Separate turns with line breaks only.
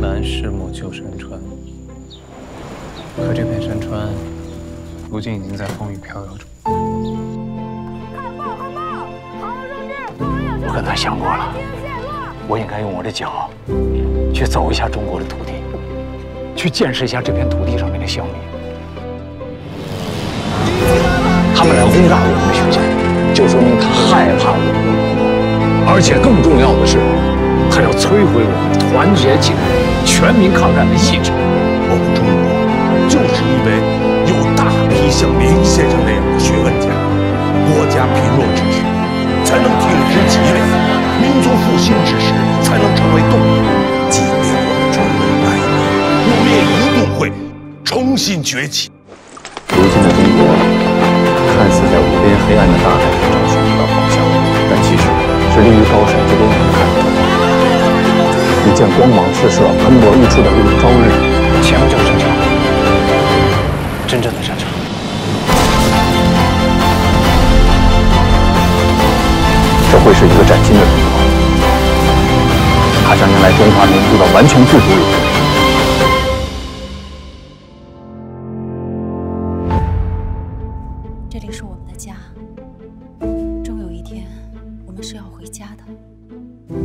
南石母旧山川，可这片山川，如今已经在风雨飘摇中。
我跟他想过了，我应该用我的脚去走一下中国的土地，去见识一下这片土地上面的乡民。他们来轰炸我们的学校，就说明他害怕我们的文化，而且更重要的是，他要摧毁我们团结起来、全民抗战的意志。
我们中国就是因为有大批像林先生那样的学问家，国家贫弱之时才能挺直脊梁，民族复兴之时才能成为动力。即便我们成为败类，我们也一定会重新崛起。
如今的中国看似在无边黑暗的大海中找寻不到方向，但其实是立于高山之巅远看不到。一见光芒四射、喷薄欲出的日朝日，
强就是战场，真正的战场。
这会是一个崭新的中国，它将迎来中华民族的完全自主有为。
这里是我们的家，终有一天，我们是要回家的。